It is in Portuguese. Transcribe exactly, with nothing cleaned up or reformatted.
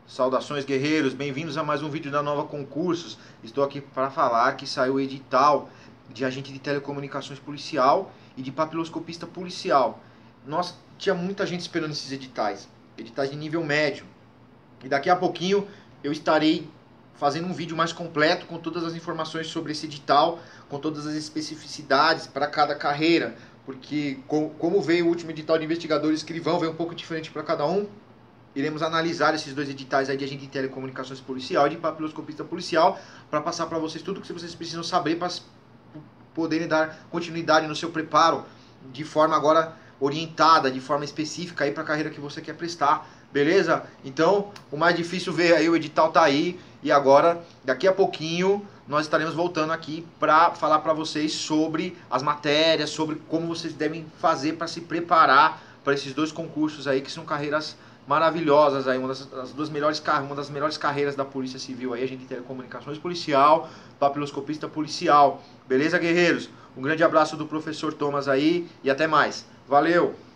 Saudações, guerreiros, bem-vindos a mais um vídeo da Nova Concursos. Estou aqui para falar que saiu o edital de agente de telecomunicações policial e de papiloscopista policial. Nossa, tinha muita gente esperando esses editais, editais de nível médio. E daqui a pouquinho eu estarei fazendo um vídeo mais completo com todas as informações sobre esse edital, com todas as especificidades para cada carreira, porque como veio o último edital de investigador e escrivão, veio um pouco diferente para cada um. Iremos analisar esses dois editais aí de agente de telecomunicações policial e de papiloscopista policial para passar para vocês tudo o que vocês precisam saber para poderem dar continuidade no seu preparo de forma agora orientada, de forma específica aí para a carreira que você quer prestar, beleza? Então, o mais difícil ver aí, o edital tá aí e agora, daqui a pouquinho, nós estaremos voltando aqui para falar para vocês sobre as matérias, sobre como vocês devem fazer para se preparar para esses dois concursos aí que são carreiras maravilhosas aí, uma das, das duas melhores, uma das melhores carreiras da Polícia Civil aí, agente de telecomunicações policial, papiloscopista policial. Beleza, guerreiros? Um grande abraço do professor Thomas aí e até mais. Valeu!